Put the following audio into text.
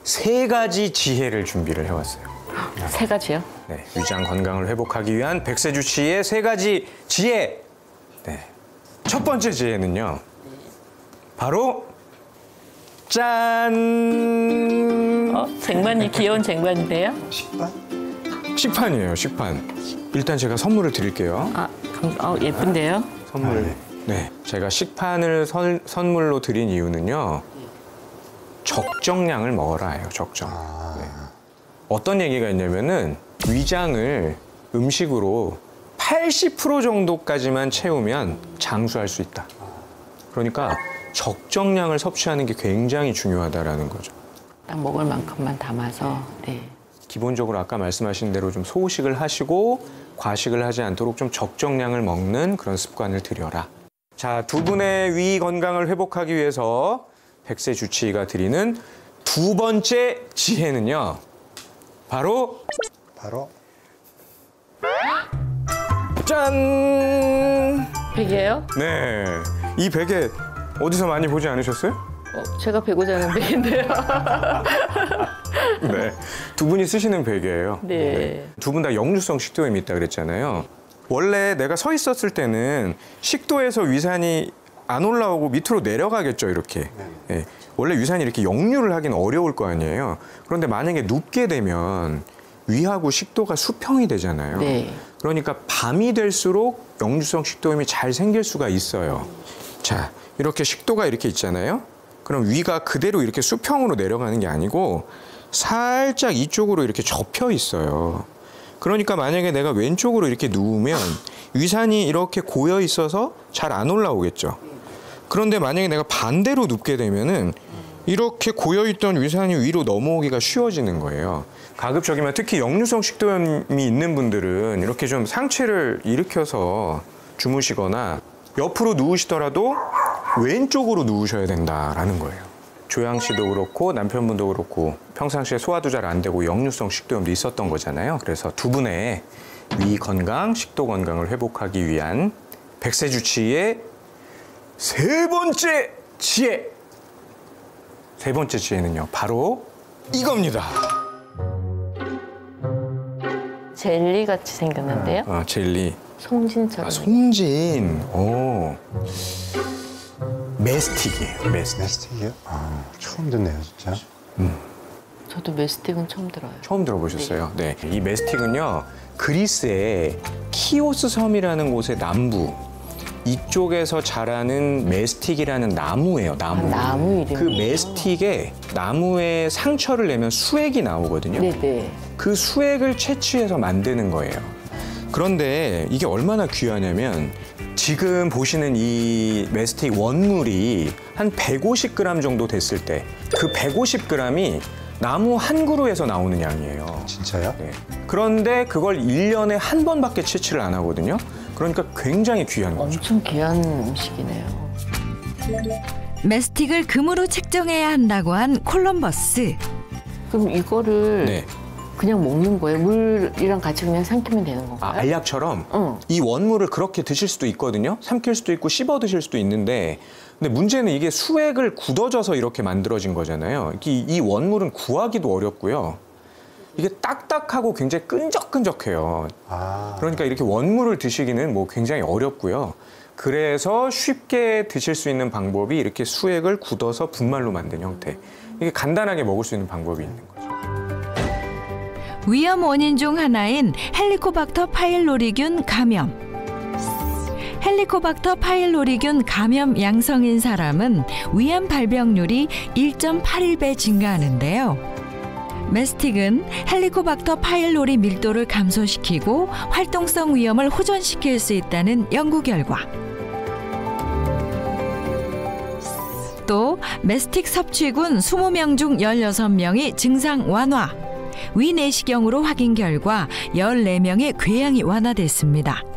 세 가지 지혜를 준비를 해왔어요. 세 가지요? 네, 위장 건강을 회복하기 위한 백세주치의 세 가지 지혜. 네, 첫 번째 지혜는요. 바로 짠! 쟁반이 귀여운 쟁반인데요? 식판이에요, 식판. 일단 제가 선물을 드릴게요. 예쁜데요? 선물. 네, 제가 식판을 선물로 드린 이유는요. 적정량을 먹어라예요, 적정. 네. 어떤 얘기가 있냐면은 위장을 음식으로 80% 정도까지만 채우면 장수할 수 있다. 그러니까 적정량을 섭취하는 게 굉장히 중요하다라는 거죠. 딱 먹을 만큼만 담아서. 네. 기본적으로 아까 말씀하신 대로 좀 소식을 하시고 과식을 하지 않도록 좀 적정량을 먹는 그런 습관을 들여라. 자, 두 분의 위 건강을 회복하기 위해서 백세주치의가 드리는 두 번째 지혜는요. 바로 짠! 베개요? 네, 이 베개 어디서 많이 보지 않으셨어요? 제가 베고 자는 베개인데요. 네, 두 분이 쓰시는 베개예요. 네. 두 분 다 역류성 식도염이 있다 그랬잖아요. 원래 내가 서 있었을 때는 식도에서 위산이 안 올라오고 밑으로 내려가겠죠, 이렇게. 네. 원래 위산이 이렇게 역류를 하긴 어려울 거 아니에요. 그런데 만약에 눕게 되면 위하고 식도가 수평이 되잖아요. 네. 그러니까 밤이 될수록 역류성 식도염이 잘 생길 수가 있어요. 자, 이렇게 식도가 이렇게 있잖아요. 그럼 위가 그대로 이렇게 수평으로 내려가는 게 아니고 살짝 이쪽으로 이렇게 접혀 있어요. 그러니까 만약에 내가 왼쪽으로 이렇게 누우면 위산이 이렇게 고여 있어서 잘 안 올라오겠죠. 그런데 만약에 내가 반대로 눕게 되면은 이렇게 고여있던 위산이 위로 넘어오기가 쉬워지는 거예요. 가급적이면 특히 역류성 식도염이 있는 분들은 이렇게 좀 상체를 일으켜서 주무시거나 옆으로 누우시더라도 왼쪽으로 누우셔야 된다라는 거예요. 조양 씨도 그렇고 남편분도 그렇고 평상시에 소화도 잘 안 되고 역류성 식도염도 있었던 거잖아요. 그래서 두 분의 위 건강, 식도 건강을 회복하기 위한 백세주치의 세 번째 지혜! 세 번째 지혜는요, 바로 이겁니다. 젤리같이 생겼는데요? 젤리. 송진처럼. 송진. 오. 메스틱이에요, 메스틱. 메스틱이요? 처음 듣네요, 진짜. 저도 메스틱은 처음 들어요. 처음 들어보셨어요? 네. 이 메스틱은요, 그리스의 키오스 섬이라는 곳의 남부, 이쪽에서 자라는 메스틱이라는 나무예요, 나무. 나무 이름이요? 그 메스틱에 나무에 상처를 내면 수액이 나오거든요. 네네. 그 수액을 채취해서 만드는 거예요. 그런데 이게 얼마나 귀하냐면 지금 보시는 이 메스틱 원물이 한 150g 정도 됐을 때 그 150g이 나무 한 그루에서 나오는 양이에요. 진짜요? 네. 그런데 그걸 1년에 한 번밖에 채취를 안 하거든요. 그러니까 굉장히 귀한 거죠. 엄청 귀한 음식이네요. 메스틱을 금으로 책정해야 한다고 한 콜럼버스. 그럼 이거를 네. 그냥 먹는 거예요? 물이랑 같이 그냥 삼키면 되는 건가요? 알약처럼 응. 이 원물을 그렇게 드실 수도 있거든요. 삼킬 수도 있고 씹어 드실 수도 있는데 근데 문제는 이게 수액을 굳어져서 이렇게 만들어진 거잖아요. 이 원물은 구하기도 어렵고요. 이게 딱딱하고 굉장히 끈적끈적해요. 그러니까 이렇게 원물을 드시기는 뭐 굉장히 어렵고요. 그래서 쉽게 드실 수 있는 방법이 이렇게 수액을 굳어서 분말로 만든 형태. 이게 간단하게 먹을 수 있는 방법이 있는 거죠. 위험 원인 중 하나인 헬리코박터 파일로리균 감염. 헬리코박터 파일로리균 감염 양성인 사람은 위암 발병률이 1.81배 증가하는데요. 메스틱은 헬리코박터 파일로리 밀도를 감소시키고 활동성 위험을 호전시킬 수 있다는 연구 결과. 또 메스틱 섭취군 20명 중 16명이 증상 완화. 위내시경으로 확인 결과 14명의 궤양이 완화됐습니다.